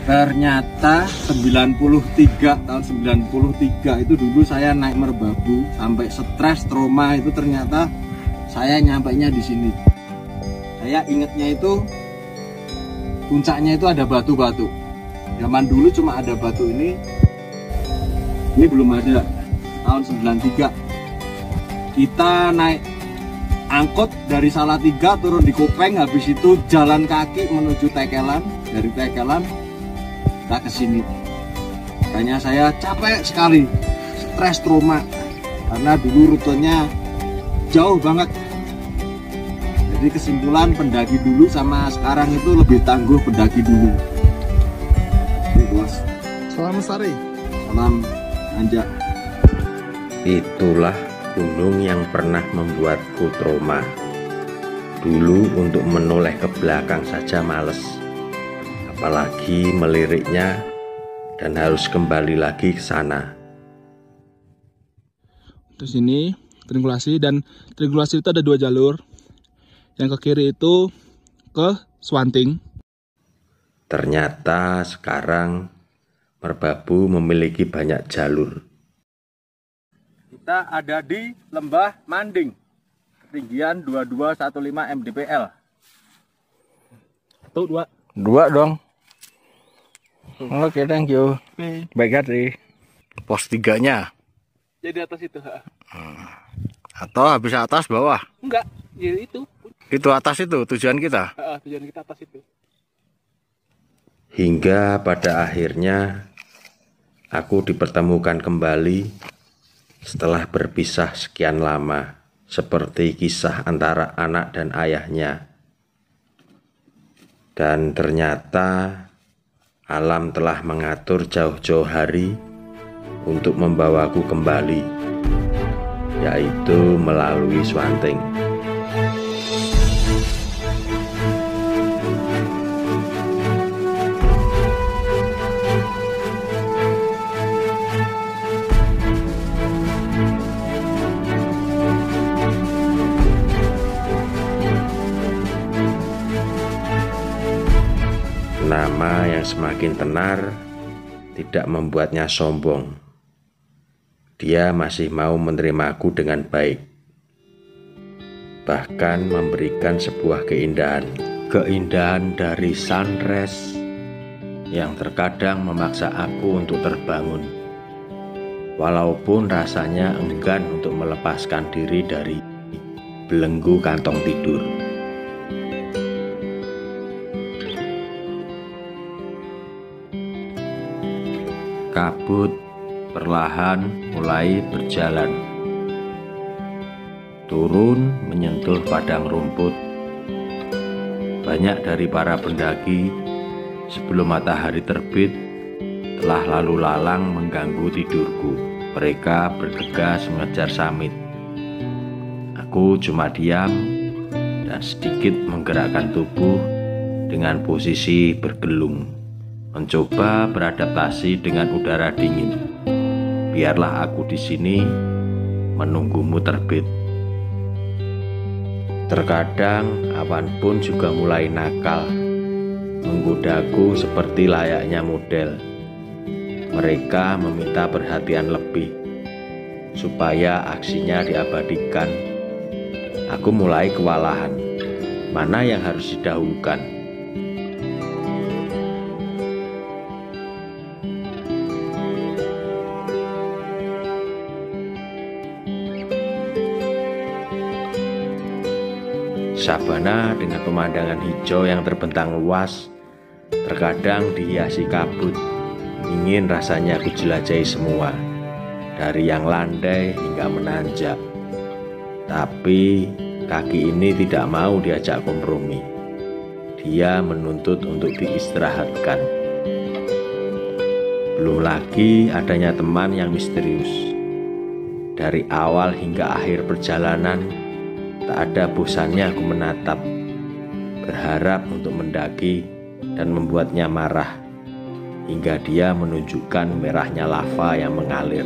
Ternyata 93 tahun 93 itu dulu saya naik Merbabu sampai stres trauma itu ternyata saya nyampainya di sini. Saya ingatnya itu puncaknya itu ada batu-batu. Zaman dulu cuma ada batu ini belum ada. Tahun 93 kita naik angkot dari Salatiga turun di Kopeng, habis itu jalan kaki menuju Tekelan, dari Tekelan kita ke sini. Makanya saya capek sekali, stres trauma karena dulu rutenya jauh banget. Jadi kesimpulan pendaki dulu sama sekarang itu lebih tangguh pendaki dulu. Oke, bos. Salam Sari. Salam Anjak. Itulah gunung yang pernah membuatku trauma. Dulu untuk menoleh ke belakang saja males, apalagi meliriknya dan harus kembali lagi ke sana. Terus ini triangulasi, dan triangulasi itu ada 2 jalur. Yang ke kiri itu ke Swanting. Ternyata sekarang Merbabu memiliki banyak jalur. Kita ada di Lembah Manding, ketinggian 2215 mdpl. 1, 2. 2 dong. Oke, thank you. Baik hati. Pos 3-nya. Jadi atas itu. Atau habis atas bawah. Enggak, ya itu. Itu atas itu tujuan kita. Tujuan kita atas itu. Hingga pada akhirnya aku dipertemukan kembali setelah berpisah sekian lama, seperti kisah antara anak dan ayahnya. Dan ternyata alam telah mengatur jauh-jauh hari untuk membawaku kembali, yaitu melalui Swanting. Nama yang semakin tenar tidak membuatnya sombong. Dia masih mau menerimaku dengan baik, bahkan memberikan sebuah keindahan dari sunrise yang terkadang memaksa aku untuk terbangun, walaupun rasanya enggan untuk melepaskan diri dari belenggu kantong tidur. Kabut perlahan mulai berjalan, turun menyentuh padang rumput. Banyak dari para pendaki sebelum matahari terbit telah lalu lalang mengganggu tidurku. Mereka bergegas mengejar summit. Aku cuma diam dan sedikit menggerakkan tubuh dengan posisi bergelung, mencoba beradaptasi dengan udara dingin. Biarlah aku di sini menunggumu terbit. Terkadang awan pun juga mulai nakal, menggodaku seperti layaknya model. Mereka meminta perhatian lebih supaya aksinya diabadikan. Aku mulai kewalahan, mana yang harus didahulukan. Sabana dengan pemandangan hijau yang terbentang luas, terkadang dihiasi kabut. Ingin rasanya aku jelajahi semua, dari yang landai hingga menanjak. Tapi kaki ini tidak mau diajak kompromi. Dia menuntut untuk diistirahatkan. Belum lagi adanya teman yang misterius. Dari awal hingga akhir perjalanan, tak ada bosannya aku menatap, berharap untuk mendaki dan membuatnya marah, hingga dia menunjukkan merahnya lava yang mengalir.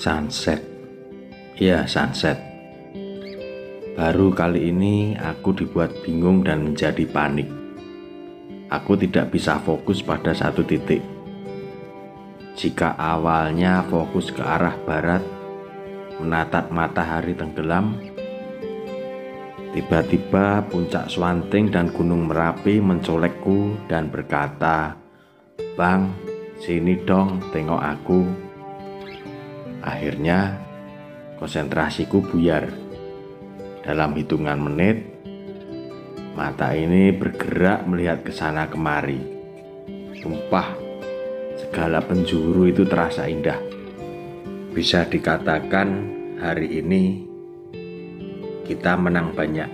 Sunset. Ya, sunset. Baru kali ini aku dibuat bingung dan menjadi panik. Aku tidak bisa fokus pada satu titik. Jika awalnya fokus ke arah barat, menatap matahari tenggelam, tiba-tiba puncak Swanting dan Gunung Merapi mencolekku dan berkata, "Bang, sini dong, tengok aku." Akhirnya konsentrasiku buyar. Dalam hitungan menit, mata ini bergerak melihat ke sana kemari. Sumpah, segala penjuru itu terasa indah. Bisa dikatakan hari ini kita menang banyak.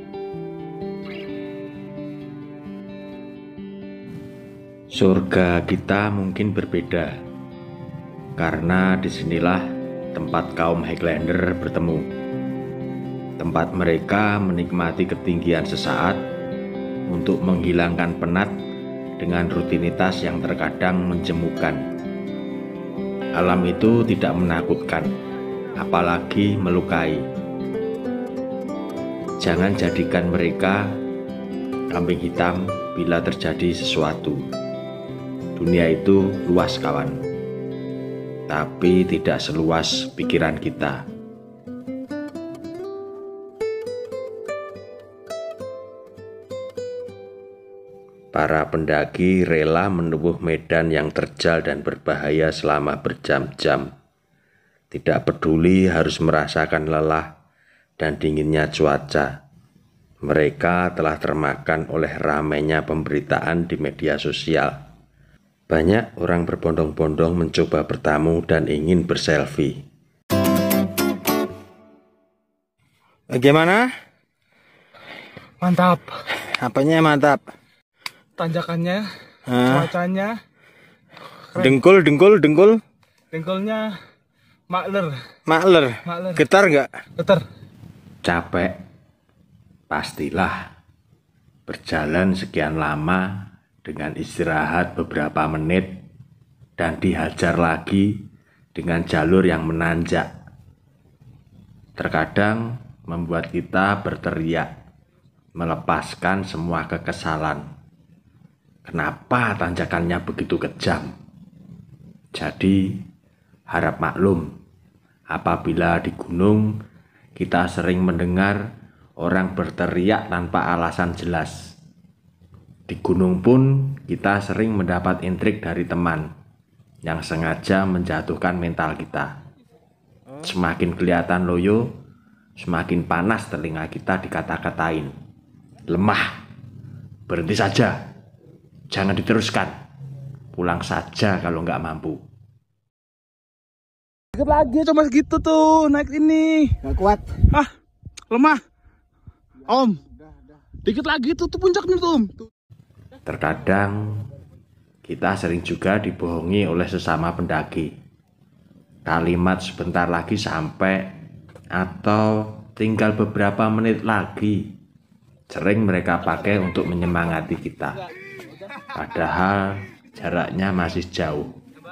Surga kita mungkin berbeda, karena disinilah tempat kaum Highlander bertemu. Tempat mereka menikmati ketinggian sesaat untuk menghilangkan penat dengan rutinitas yang terkadang menjemukan. Alam itu tidak menakutkan, apalagi melukai. Jangan jadikan mereka kambing hitam bila terjadi sesuatu. Dunia itu luas, kawan, tapi tidak seluas pikiran kita. Para pendaki rela menempuh medan yang terjal dan berbahaya selama berjam-jam. Tidak peduli harus merasakan lelah dan dinginnya cuaca. Mereka telah termakan oleh ramainya pemberitaan di media sosial. Banyak orang berbondong-bondong mencoba bertamu dan ingin berselfie. Bagaimana? Mantap. Apanya mantap? Tanjakannya, cuacanya, dengkulnya makler. Getar nggak? Getar. Capek, pastilah. Berjalan sekian lama dengan istirahat beberapa menit dan dihajar lagi dengan jalur yang menanjak. Terkadang membuat kita berteriak, melepaskan semua kekesalan. Kenapa tanjakannya begitu kejam? Jadi, harap maklum, apabila di gunung kita sering mendengar orang berteriak tanpa alasan jelas. Di gunung pun kita sering mendapat intrik dari teman yang sengaja menjatuhkan mental kita. Semakin kelihatan loyo, semakin panas telinga kita dikata-katain. Lemah, berhenti saja. Jangan diteruskan, pulang saja kalau nggak mampu. Dikit lagi cuma segitu tuh, naik ini. Nggak kuat. Ah, lemah. Om, dikit lagi tuh puncaknya tuh. Terkadang kita sering juga dibohongi oleh sesama pendaki. Kalimat sebentar lagi sampai atau tinggal beberapa menit lagi sering mereka pakai untuk menyemangati kita. Padahal jaraknya masih jauh.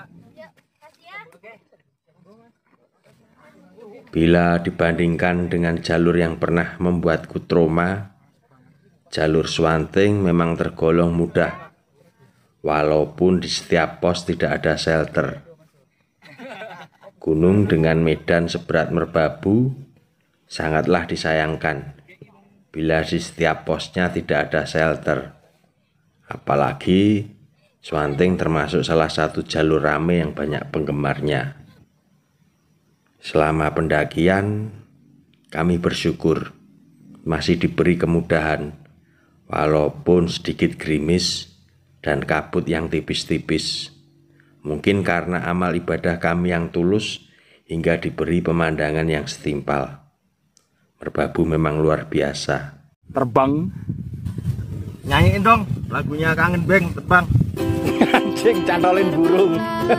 Bila dibandingkan dengan jalur yang pernah membuatku trauma, jalur Swanting memang tergolong mudah. Walaupun di setiap pos tidak ada shelter. Gunung dengan medan seberat merbabu sangatlah disayangkan bila di setiap posnya tidak ada shelter. Apalagi Swanting termasuk salah satu jalur rame yang banyak penggemarnya. Selama pendakian, kami bersyukur masih diberi kemudahan, walaupun sedikit gerimis dan kabut yang tipis-tipis. Mungkin karena amal ibadah kami yang tulus hingga diberi pemandangan yang setimpal. Merbabu memang luar biasa. Terbang. Nyanyiin dong lagunya Kangen Beng, terbang. Anjing, cantolin burung.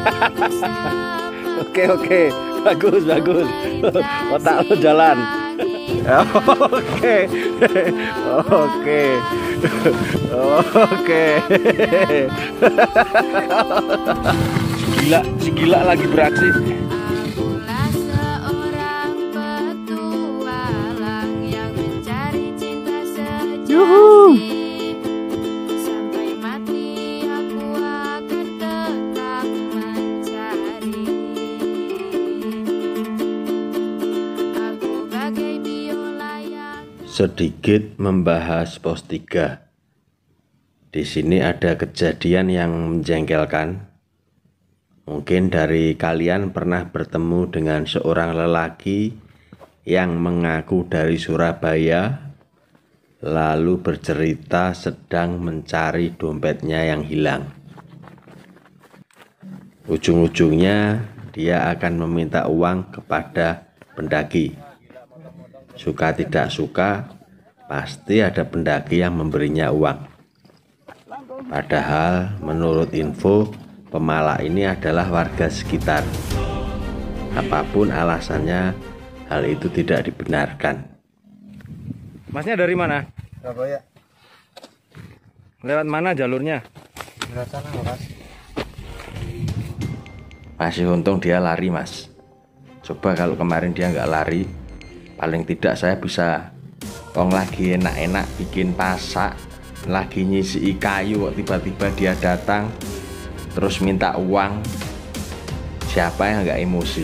Oke, bagus. Otak lo jalan. Oke. Si gila lagi beraksi. Sampai mati aku akan tetap mencari. Aku bagai biola yang Sedikit membahas pos 3. Di sini ada kejadian yang menjengkelkan. Mungkin dari kalian pernah bertemu dengan seorang lelaki yang mengaku dari Surabaya, lalu bercerita sedang mencari dompetnya yang hilang. Ujung-ujungnya dia akan meminta uang kepada pendaki. Suka tidak suka, pasti ada pendaki yang memberinya uang. Padahal menurut info, pemala ini adalah warga sekitar. Apapun alasannya, hal itu tidak dibenarkan. Masnya dari mana? Surabaya. Lewat mana jalurnya? Berat sana, Mas. Masih untung dia lari, Mas. Coba kalau kemarin dia nggak lari, paling tidak saya bisa lagi enak-enak bikin pasak, lagi nyisi kayu, kok tiba-tiba dia datang terus minta uang. Siapa yang nggak emosi?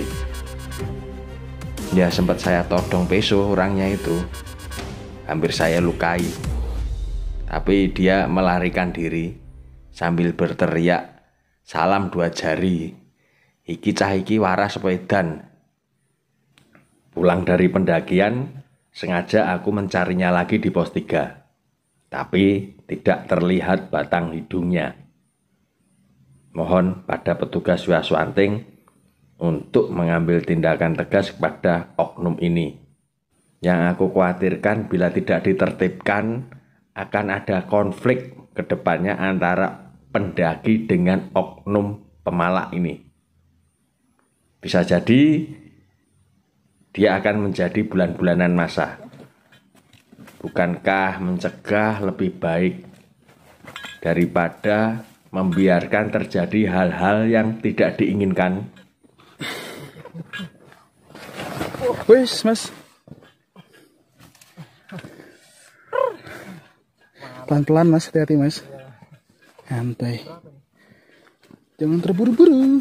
Ya sempat saya todong peso orangnya itu, hampir saya lukai. Tapi dia melarikan diri sambil berteriak, "Salam 2 jari. Iki cah iki waras sepedan." Pulang dari pendakian, sengaja aku mencarinya lagi di pos 3. Tapi tidak terlihat batang hidungnya. Mohon pada petugas Waswanting untuk mengambil tindakan tegas kepada oknum ini. Yang aku khawatirkan bila tidak ditertibkan akan ada konflik ke depannya antara pendaki dengan oknum pemala ini. Bisa jadi dia akan menjadi bulan-bulanan masa. Bukankah mencegah lebih baik daripada membiarkan terjadi hal-hal yang tidak diinginkan? Wis, Mas. Pelan-pelan, Mas. Hati-hati, Mas. Santai. Jangan terburu-buru.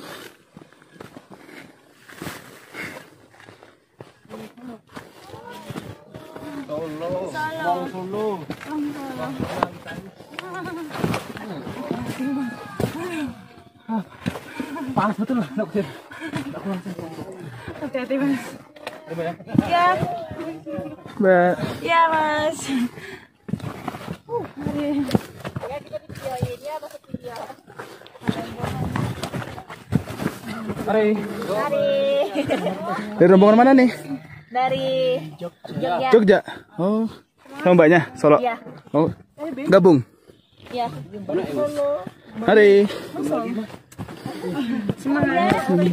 Panas betul lah, hati-hati, Mas. Ya. Mbak. Ya, Mas. Mari. Mari. Dari rombongan mana nih? Dari Jogja. Jogja. Oh, sama mbaknya Solo. Iya. Oh, gabung. Ya. Solo. Mari. Semangat.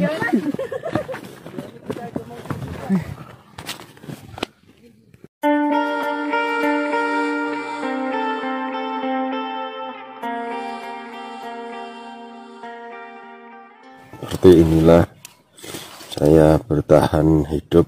Seperti inilah saya bertahan hidup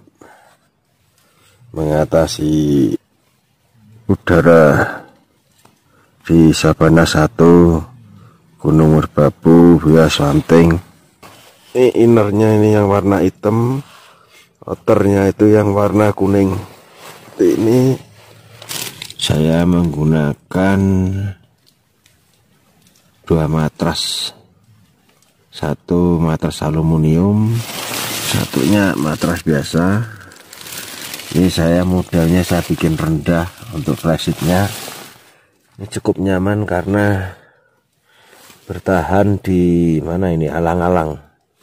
mengatasi udara di Sabana 1 Gunung Merbabu Waswanting. Ini innernya ini yang warna hitam, outernya itu yang warna kuning. Ini saya menggunakan 2 matras, satu matras aluminium, satunya matras biasa. Ini saya modelnya saya bikin rendah untuk flysheetnya. Ini cukup nyaman karena bertahan di mana ini, alang-alang.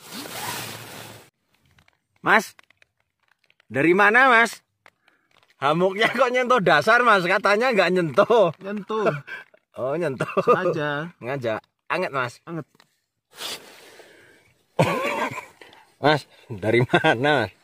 Mas, dari mana, Mas? Hamuknya kok nyentuh dasar, Mas? Katanya nggak nyentuh. Nyentuh. Oh, nyentuh. Aja. Ngajak. Anget, Mas. Anget. Mas, dari mana, Mas?